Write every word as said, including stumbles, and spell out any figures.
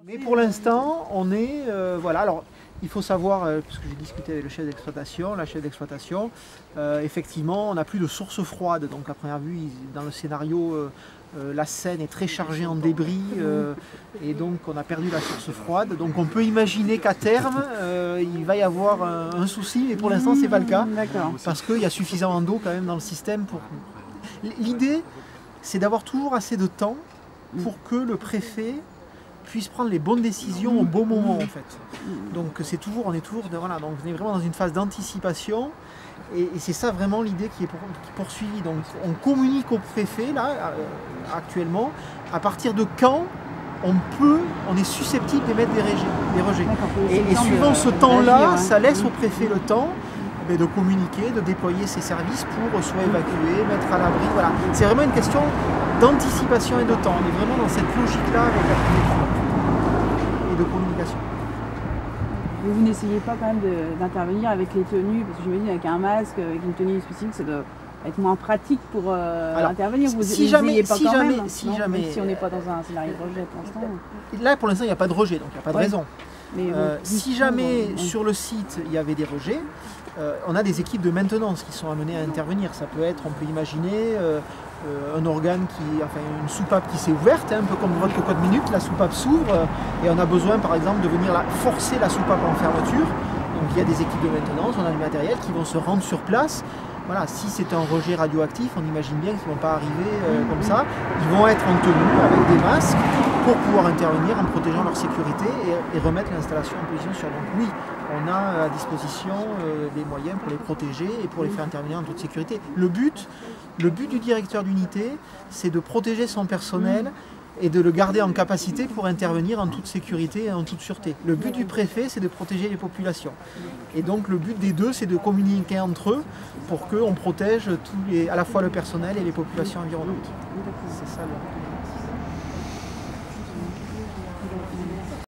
Mais pour l'instant, on est, euh, voilà, alors il faut savoir, euh, parce que j'ai discuté avec le chef d'exploitation, la chef d'exploitation, euh, effectivement, on n'a plus de source froide, donc à première vue, il- dans le scénario, euh, euh, la Seine est très chargée en débris, euh, et donc on a perdu la source froide, donc on peut imaginer qu'à terme, euh, il va y avoir un, un souci, mais pour l'instant, c'est pas le cas, parce qu'il y a suffisamment d'eau quand même dans le système pour... L'idée, c'est d'avoir toujours assez de temps pour que le préfet puisse prendre les bonnes décisions au bon moment en fait. Donc c'est toujours, on est toujours, de, voilà, donc on est vraiment dans une phase d'anticipation et, et c'est ça vraiment l'idée qui est, pour, qui est poursuivie. Donc on communique au préfet là euh, actuellement à partir de quand on peut, on est susceptible d'émettre des, des rejets. Et, et suivant de, ce temps-là, ça laisse au préfet le temps mais de communiquer, de déployer ses services pour soit évacuer, mettre à l'abri. Voilà. C'est vraiment une question d'anticipation et de temps. On est vraiment dans cette logique-là avec la préfecture et de communication. Mais vous n'essayez pas quand même d'intervenir avec les tenues, parce que j'imagine avec un masque, avec une tenue spécifique, ça doit être moins pratique pour euh, Alors, intervenir. Vous si jamais, pas si quand jamais, même, si non, jamais, si on n'est pas dans un scénario de rejet pour l'instant. Là, pour l'instant, il n'y a pas de rejet, donc il n'y a pas de ouais. raison. Mais euh, si jamais bon, sur le site il y avait des rejets, euh, on a des équipes de maintenance qui sont amenées à intervenir. Ça peut être, on peut imaginer euh, euh, un organe qui, enfin une soupape qui s'est ouverte, hein, un peu comme votre cocotte minute, la soupape s'ouvre euh, et on a besoin par exemple de venir la, forcer la soupape en fermeture. Donc il y a des équipes de maintenance, on a du matériel qui vont se rendre sur place. Voilà, si c'est un rejet radioactif, on imagine bien qu'ils ne vont pas arriver euh, comme ça. Ils vont être en tenue avec des masques pour pouvoir intervenir en protégeant leur sécurité et, et remettre l'installation en position sur. Donc oui, on a à disposition euh, les moyens pour les protéger et pour les faire intervenir en toute sécurité. Le but, le but du directeur d'unité, c'est de protéger son personnel et de le garder en capacité pour intervenir en toute sécurité et en toute sûreté. Le but du préfet, c'est de protéger les populations. Et donc le but des deux, c'est de communiquer entre eux pour qu'on protège tous les, à la fois le personnel et les populations environnantes. C'est ça le...